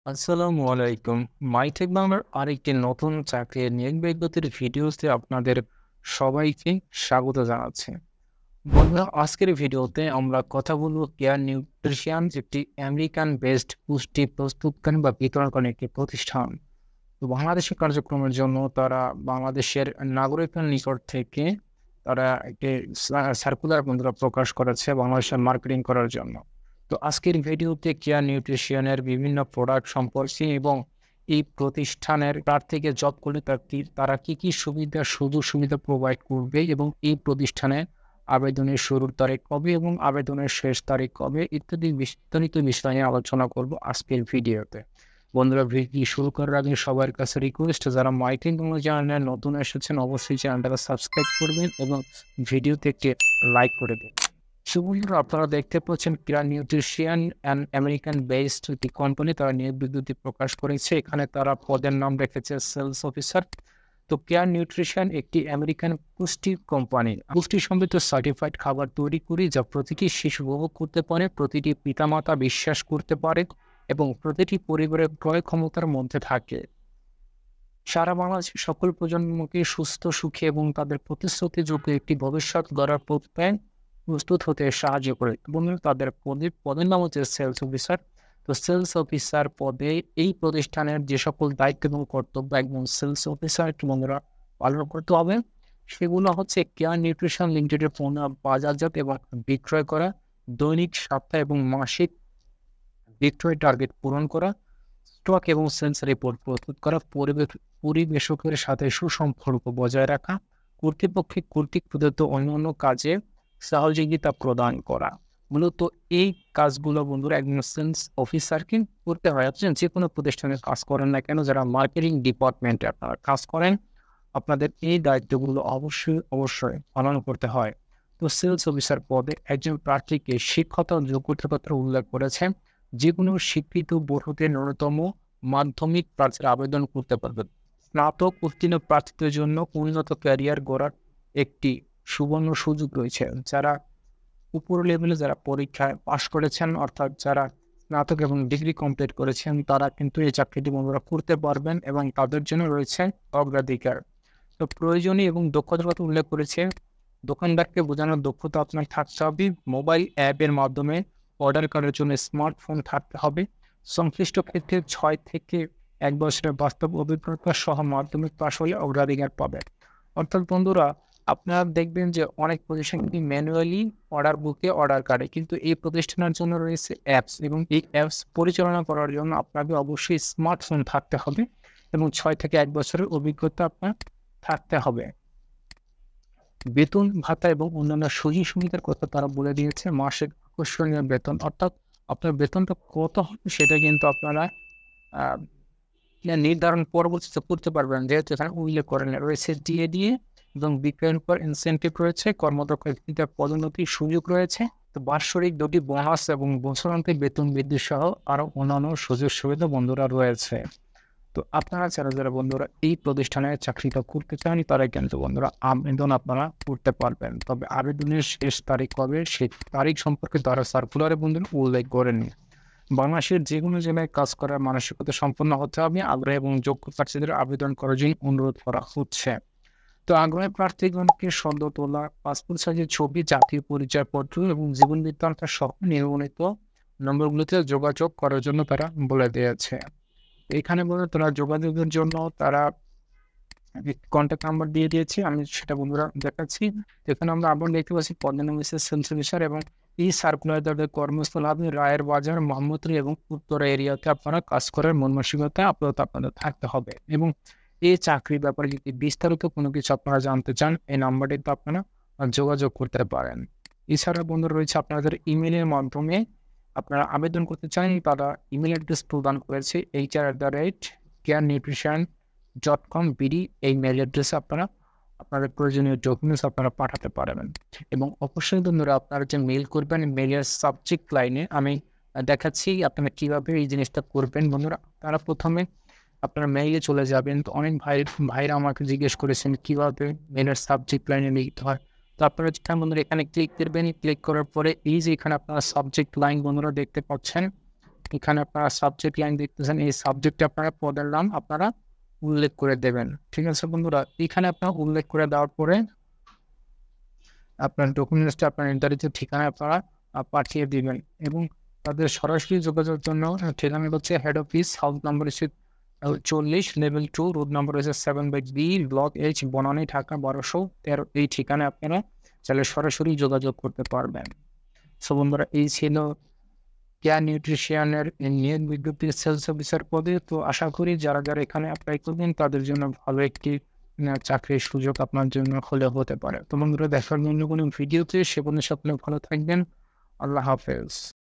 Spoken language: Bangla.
আসসালামু আলাইকুম। মাইটেক বাংলার আরেকটি নতুন চাকরির নিয়োগ বিজ্ঞপ্তির ভিডিওতে আপনাদের সবাইকে স্বাগত জানাচ্ছি। বন্ধুরা, আজকের ভিডিওতে আমরা কথা বলব কেয়ার নিউট্রিশন, একটি আমেরিকান বেসড পুষ্টি প্রস্তুতকারী বা বিতরণকারী একটি প্রতিষ্ঠান। তো বাংলাদেশের কার্যক্রমের জন্য তারা বাংলাদেশের নাগরিকের নিকট থেকে তারা একটি সার্কুলার বন্ধুরা প্রকাশ করেছে বাংলাদেশের মার্কেটিং করার জন্য। তো আজকের ভিডিওতে কেয়ার নিউট্রিশনের বিভিন্ন প্রোডাক্ট সম্পর্কে এবং এই প্রতিষ্ঠানের প্রার্থীকে জব করলে তারা কি সুবিধা সুযোগ সুবিধা প্রোভাইড করবে এবং এই প্রতিষ্ঠানে আবেদনের শুরুর তারিখ কবে এবং আবেদনের শেষ তারিখ কবে ইত্যাদি বিস্তারিত বিষয় নিয়ে আলোচনা করব আজকের ভিডিওতে। বন্ধুরা, ভিডিও শুরু করার আগে সবার কাছে রিকোয়েস্ট, যারা মাইটেক বাংলা চ্যানেলে নতুন এসেছেন অবশ্যই চ্যানেলটাকে সাবস্ক্রাইব করবেন এবং ভিডিওতে একটি লাইক করে দিন। বন্ধুরা, আপনারা দেখতে পাচ্ছেন Care Nutrition and American based একটি কোম্পানি তারা নিয়োগ বিজ্ঞপ্তি প্রকাশ করেছে। এখানে তারা পদের নাম রেখেছে সেলস অফিসার। তো কেয়ার নিউট্রিশন একটি আমেরিকান পুষ্টি কোম্পানি। পুষ্টি সমৃদ্ধ সার্টিফাইড খাবার তৈরি করি যা প্রতিটি শিশু উপভোগ করতে পারে, প্রতিটি পিতামাতা বিশ্বাস করতে পারে এবং প্রতিটি পরিবারের ক্রয় ক্ষমতার মধ্যে থাকে। সারা বাংলাদেশের সকল প্রজন্মকে সুস্থ, সুখী এবং তাদের প্রতিশ্রুতিযোগ্য একটি ভবিষ্যৎ গড়ার প্রত্যয় প্রস্তুত হতে সাহায্য করে। বন্ধুরা, তাদের পদের নাম হচ্ছে সেলস অফিসার। তো সেলস অফিসার পদে এই প্রতিষ্ঠানের যে সকল দায়িত্ব এবং কর্তব্য একদম সেলস অফিসার বন্ধুরা পালন করতে হবে, সেগুলো হচ্ছে কেয়ার নিউট্রিশন লিমিটেডের পণ্য বাজারজাত এবং বিক্রয় করা, দৈনিক, সপ্তাহ এবং মাসিক বিক্রয় টার্গেট পূরণ করা, স্টক এবং সেলস রিপোর্ট প্রস্তুত করা, পরিবেশকের সাথে সুসম্পর্ক বজায় রাখা, কর্তৃক প্রদত্ত অন্যান্য কাজে সহযোগিতা প্রদান করা। মূলত এই কাজগুলো বন্ধুরা একজন সেলস অফিসারকে করতে হয়। আপনি যে কোনো প্রতিষ্ঠানে কাজ করেন না কেন, যারা মার্কেটিং ডিপার্টমেন্টে আপনারা কাজ করেন, আপনাদের এই দায়িত্বগুলো অবশ্যই পালন করতে হয়। তো সেলস অফিসার পদে একজন প্রার্থীকে শিক্ষাগত যোগ্যতার কথা উল্লেখ করেছে। যে কোনো স্বীকৃত বোর্ডে ন্যূনতম মাধ্যমিক প্রার্থীরা আবেদন করতে পারবেন। স্নাতক উত্তীর্ণ প্রার্থীদের জন্য উন্নত ক্যারিয়ার গড়ার একটি সুবর্ণ সুযোগ রয়েছে। যারা উপর লেভেলে যারা পরীক্ষায় পাশ করেছেন, অর্থাৎ যারা স্নাতক এবং ডিগ্রি কমপ্লিট করেছেন, তারা কিন্তু এই চাকরিটি বন্ধুরা করতে পারবেন এবং তাদের জন্য রয়েছে অগ্রাধিকার। তো প্রয়োজনীয় এবং দক্ষতার কথা উল্লেখ করেছে। দোকানদারকে বোঝানোর দক্ষতা আপনার থাকতে হবে। মোবাইল অ্যাপের মাধ্যমে অর্ডার করার জন্য স্মার্টফোন থাকতে হবে। সংশ্লিষ্ট ক্ষেত্রে 6 থেকে 1 বছরের বাস্তব অভিজ্ঞতা সহ মাধ্যমিক পাশ হলে অগ্রাধিকার পাবেন। অর্থাৎ বন্ধুরা, আপনারা দেখবেন যে অনেক প্রতিষ্ঠান কিন্তু ম্যানুয়ালি অর্ডার বুকে অর্ডার করে, কিন্তু এই প্রতিষ্ঠানের জন্য রয়েছে অ্যাপস এবং এই অ্যাপস পরিচালনা করার জন্য আপনাকে অবশ্যই স্মার্টফোন থাকতে হবে এবং 6 থেকে 1 বছরের অভিজ্ঞতা আপনার থাকতে হবে। বেতন ভাতা এবং অন্যান্য সুযোগ সুবিধার কথা তারা বলে দিয়েছে। মাসিক আকর্ষণীয় বেতন, অর্থাৎ আপনার বেতনটা কত হবে সেটা কিন্তু আপনারা আহ, নির্ধারণ পরবর্তীতে করতে পারবেন, যেহেতু এখানে উল্লেখ করেন রয়েছে ডিএ এবং বিক্রয়ের উপর ইনসেন্টিভ রয়েছে, কর্মদক্ষ ব্যক্তিদের পদোন্নতির সুযোগ রয়েছে। তো বার্ষিক 2টি বোনাস এবং বছরান্তে বেতন বৃদ্ধি সহ আরো অন্যান্য সুযোগ সুবিধা বন্ধুরা রয়েছে। তো আপনারা যারা বন্ধুরা এই প্রতিষ্ঠানে চাকরিটা করতে চান, তারা কিন্তু বন্ধুরা আবেদন আপনারা করতে পারবেন। তবে আবেদনের শেষ তারিখ কবে সেই তারিখ সম্পর্কে তারা সার্কুলারে বন্ধুরা উল্লেখ করেনি। বাংলাদেশের যে কোনো জেলায় কাজ করার মানসিকতা সম্পন্ন হতে হবে। আগ্রহী এবং যোগ্য প্রার্থীদের আবেদন করার জন্য অনুরোধ করা হচ্ছে। তো আগ্রহী প্রার্থীগণকে সদ্য তোলা পাসপোর্ট সাইজের ছবি, জাতীয় পরিচয়পত্র এবং জীবন বৃত্তান্ত সহ নির্মিত নম্বরগুলোতে যোগাযোগ করার জন্য তারা বলে দিয়েছে। এখানে বলে তারা যোগাযোগের জন্য তারা কন্ট্যাক্ট নাম্বার দিয়ে দিয়েছি, আমি সেটা বন্ধুরা দেখাচ্ছি। এখানে আমরা আবার দেখতে পাচ্ছি পদের নাম হচ্ছে সেলস অফিসার এবং এই সার্কুলার তাদের কর্মস্থল হবে রায়ের বাজার, মোহাম্মদপুর এবং উত্তরা এরিয়াতে আপনারা কাজ করার মন মানসিকতা আপনাদের থাকতে হবে। এবং এই চাকরির ব্যাপারে যদি বিস্তারিত কোনো কিছু আপনারা জানতে চান, এই নাম্বারটিতে আপনারা যোগাযোগ করতে পারেন। এছাড়া বন্ধুরা রয়েছে আপনাদের ইমেলের মাধ্যমে আপনারা আবেদন করতে চান, তারা ইমেল অ্যাড্রেস প্রদান করেছে hr@carenutrition.com বিডি। এই মেল অ্যাড্রেসে আপনারা আপনাদের প্রয়োজনীয় ডকুমেন্টস আপনারা পাঠাতে পারবেন। এবং অবশ্যই বন্ধুরা, আপনারা যে মেল করবেন মেলের সাবজেক্ট লাইনে আমি দেখাচ্ছি আপনারা কিভাবে এই জিনিসটা করবেন। বন্ধুরা, তারা প্রথমে আপনারা মেইলে চলে যাবেন। তো অনেক ভাইরা আমাকে জিজ্ঞেস করেছেন কিভাবে মেলের সাবজেক্ট লাইনে লিখতে হয়। তো আপনারা যেটা বন্ধুরা এখানে ক্লিক করবেন, ক্লিক করার পরে এই যে এখানে আপনারা সাবজেক্ট লাইন বন্ধুরা দেখতে পাচ্ছেন, এখানে আপনারা সাবজেক্ট লাইন দেখতেছেন, এই সাবজেক্টে আপনারা পদের নাম আপনারা উল্লেখ করে দেবেন। ঠিক আছে বন্ধুরা, এখানে আপনারা উল্লেখ করে দেওয়ার পরে আপনার ডকুমেন্টসটা আপনার নির্ধারিত ঠিকানায় আপনারা পাঠিয়ে দিবেন এবং তাদের সরাসরি যোগাযোগের জন্য ঠিকানা হচ্ছে হেড অফিস, হাউস নাম্বার হচ্ছে 40, লেভেল 2, রোড নাম্বার হচ্ছে 7/B, block H, Banani, Dhaka 1213। এই ঠিকানায় আপনারা চাইলে সরাসরি যোগাযোগ করতে পারবেন। সো বন্ধুরা, এই ছিল কেয়ার নিউট্রিশনের নিয়োগ বিজ্ঞপ্তির সেলস অফিসার পদে। তো আশা করি যারা এখানে অ্যাপ্লাই করবেন তাদের জন্য ভালো একটি চাকরির সুযোগ আপনার জন্য হতে পারে। তো বন্ধুরা, দেখার জন্য কোনো ভিডিওতে সে পর্যন্ত সকলে ভালো থাকবেন। আল্লাহ হাফেজ।